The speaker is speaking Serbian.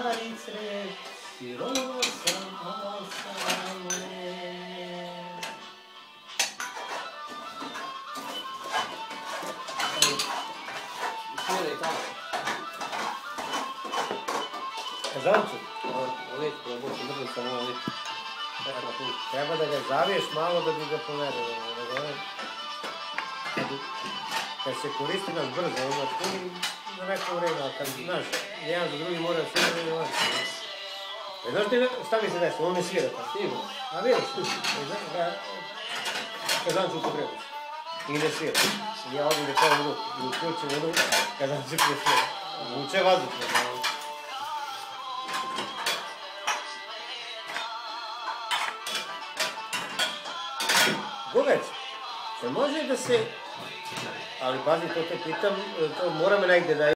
stari cret, sirova sam, a samo. Sviraj tamo. Kazancu? Ovdje, probao sam brzo sam ovdje. Treba da ga zaviješ malo da bi ga pomerio. Kad se koristi nas brzo, onda puni za neko vreme, a kad, znaš, jedan za drugi mora svira i ovaj. Znaš ti šta mi se desi, on ne svira tako. Sigurno. A vidiš, Kazancu upotrebiš. I ne svira. I ja ovdje čevam ruku, i uključim onu, Kazancu presvira. Vuče vazduh. Gubec, se može da se, ali pazi, to te pitam, to mora me negde da